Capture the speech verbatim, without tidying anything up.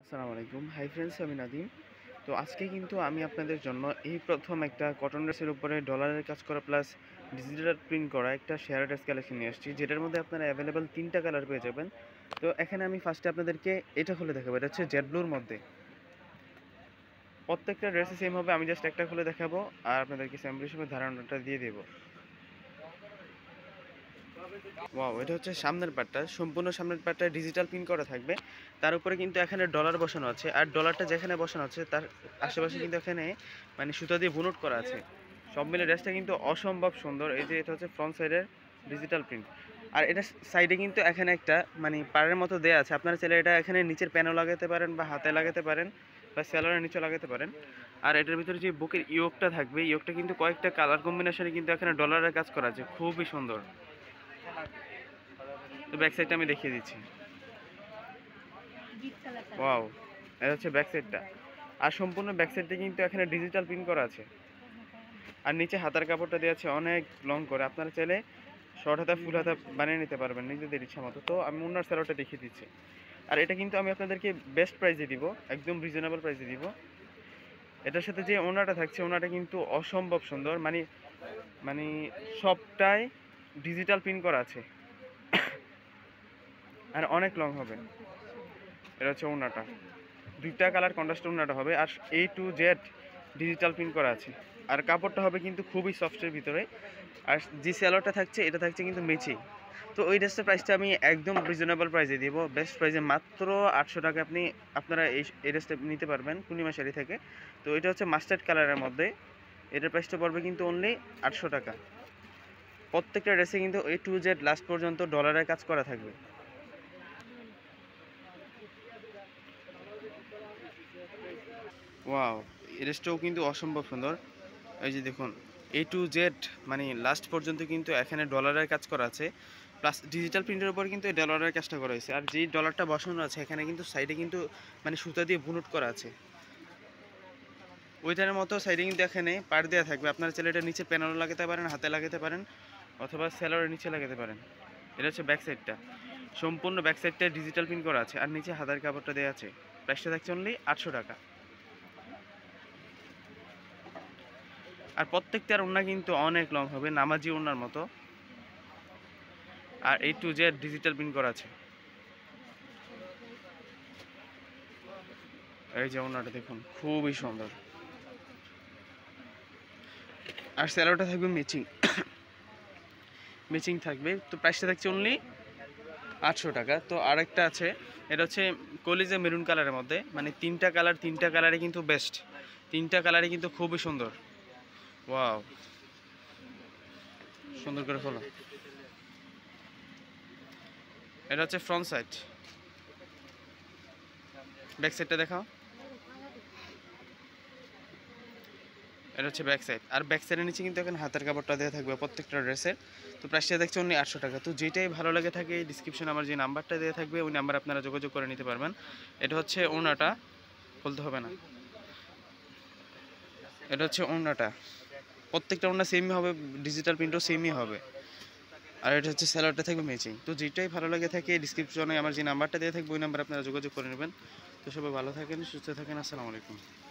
আসসালামু আলাইকুম। Hi friends, আমি নাদিম। তো আজকে কিন্তু আমি আপনাদের জন্য এই প্রথম একটা কটন ড্রেসের উপরে ডলারের কাজ করা প্লাস ডিজিটাল প্রিন্ট করা একটা শেয়ার ড্রেস কালেকশন নিয়ে আসছি, যেটার মধ্যে আপনারা অ্যাভেলেবেল তিনটা কালার পেয়ে যাবেন। তো এখানে আমি ফার্স্টে আপনাদেরকে এটা খুলে দেখাবো। এটা হচ্ছে জেড ব্লুর মধ্যে। প্রত্যেকটা ড্রেসে সেম হবে, আমি জাস্ট একটা খুলে দেখাবো আর আপনাদেরকে স্যাম্পল হিসেবে ধারণাটা দিয়ে দেবো। ওয়াও, এটা হচ্ছে সামনের পার্টটা, সম্পূর্ণ সামনের পার্টটা ডিজিটাল প্রিন্ট করা থাকবে। তার উপরে কিন্তু এখানে ডলার বসানো আছে, আর ডলারটা যেখানে বসানো আছে তার আশেপাশে কিন্তু এখানে মানে সুতা দিয়ে বুনট করা আছে। সব মিলে ড্রেসটা কিন্তু অসম্ভব সুন্দর। এই যে এটা হচ্ছে ফ্রন্ট সাইডের ডিজিটাল প্রিন্ট, আর এটা সাইডে কিন্তু এখানে একটা মানে পাড়ের মতো দেয়া আছে। আপনারা চাইলে এটা এখানে নিচের প্যানও লাগাতে পারেন বা হাতে লাগাতে পারেন বা সেলারের নিচে লাগাতে পারেন। আর এটার ভিতরে যে বুকের ইয়োগটা থাকবে, ইয়োগটা কিন্তু কয়েকটা কালার কম্বিনেশনে কিন্তু এখানে ডলারের কাজ করা আছে, খুবই সুন্দর। তো ব্যাক সাইডটা আমি দেখিয়ে দিচ্ছি। ওয়াও, এটা হচ্ছে ব্যাক সাইডটা। আর সম্পূর্ণ ব্যাক সাইডটা কিন্তু এখানে ডিজিটাল প্রিন্ট করা আছে। আর নিচে হাতার কাপড়টা দেওয়া আছে অনেক লং করে। আপনারা চাইলে শর্ট হাতা ফুল হাতা বানিয়ে নিতে পারবেন নিজেদের ইচ্ছা মতো। তো আমি ওনার স্যালোটা দেখিয়ে দিচ্ছি। আর এটা কিন্তু আমি আপনাদেরকে বেস্ট প্রাইসে দিব, একদম রিজনেবল প্রাইসে দিব। এটার সাথে যে ওনাটা থাকছে, ওনাটা কিন্তু অসম্ভব সুন্দর, মানে মানে সবটাই ডিজিটাল প্রিন্ট করা আছে আর অনেক লং হবে। এটা হচ্ছে ওনাটা, দুইটা কালার কন্ট্রাস্ট ওনাটা হবে। আর A to Z digital print করা আছে। আর কাপড়টা হবে কিন্তু খুবই সফটের ভিতরে। আর যে স্যালোটা থাকছে এটা থাকছে কিন্তু মেচি। তো ওই ড্রেসটার প্রাইসটা আমি একদম রিজনেবল প্রাইসে দিব, বেস্ট প্রাইসে মাত্র আটশো টাকা আপনি আপনারা এই এই ড্রেসটা নিতে পারবেন পূর্ণিমা শাড়ি থেকে। তো এটা হচ্ছে মাস্টার্ড কালারের মধ্যে, এটার প্রাইসটা পড়বে কিন্তু অনলি আটশো টাকা। প্রত্যেকটা ড্রেসে কিন্তু এ টু জেড লাস্ট পর্যন্ত ডলারের কাজ করা থাকবে। ওয়াও, এই ড্রেসটাও কিন্তু অসম্ভব সুন্দর। এই যে দেখুন, এ টু জেড মানে লাস্ট পর্যন্ত কিন্তু এখানে ডলারের কাজ করা আছে, প্লাস ডিজিটাল প্রিন্টের উপর কিন্তু এই ডলারের কাজটা করা হয়েছে। আর যেই ডলারটা বসানো আছে এখানে কিন্তু সাইডে কিন্তু মানে সুতা দিয়ে বুনট করা আছে। ওইটার মতো সাইডে কিন্তু এখানে পাড় দেওয়া থাকবে। আপনারা চাইলে এটা নিচে প্যানেলও লাগাতে পারেন, হাতে লাগাতে পারেন, অথবা সেলারের নিচে লাগাতে পারেন। এটা হচ্ছে ব্যাক সাইডটা, সম্পূর্ণ ব্যাক সাইডটা ডিজিটাল প্রিন্ট করা আছে। আর নিচে হাতার কাপড়টা দেওয়া আছে। প্রাইসটা থাকছে অনলি আটশো টাকা। আর প্রত্যেকটার ওড়না কিন্তু অনেক লং হবে, নামাজি ওড়নার মতো। আর এই টু জেড ডিজিটাল প্রিন্ট করা আছে। এই যে ওড়নাটা দেখুন, খুবই সুন্দর। আর স্যালোটা থাকবে ম্যাচিং, ম্যাচিং থাকবে। তো প্রাইসটা থাকছে অনলি আটশো টাকা। তো আরেকটা আছে, এটা হচ্ছে কলিজা মেরুন কালারের মধ্যে, মানে তিনটা কালার, তিনটা কালারে কিন্তু বেস্ট, তিনটা কালারে কিন্তু খুবই সুন্দর। ওয়াও, সুন্দর করে খোলো। এটা হচ্ছে ফ্রন্ট সাইড, ব্যাক সাইডটা দেখাও। এটা হচ্ছে ব্যাক সাইড। আর ব্যাক সাইডের নিচে কিন্তু এখানে হাতের কাপড়টা দেওয়া থাকবে প্রত্যেকটা ড্রেসের। তো প্রাইসটা দেখছে অনলি আটশো টাকা। তো যেটাই ভালো লাগে থাকে, ডিসক্রিপশনে আমার যে নাম্বারটা দেওয়া থাকবে ওই নাম্বার আপনারা যোগাযোগ করে নিতে পারবেন। এটা হচ্ছে ওড়নাটা, খুলতে হবে না। এটা হচ্ছে ওড়নাটা, প্রত্যেকটা ওড়না সেমই হবে, ডিজিটাল প্রিন্টও সেমই হবে। আর এটা হচ্ছে স্যালোয়ারটা থাকবে ম্যাচিং। তো যেটাই ভালো লাগে থাকে, ডিসক্রিপশনে আমার যে নাম্বারটা দেওয়া থাকবে ওই নাম্বার আপনারা যোগাযোগ করে নেবেন। তো সবাই ভালো থাকেন, সুস্থ থাকেন। আসসালামু আলাইকুম।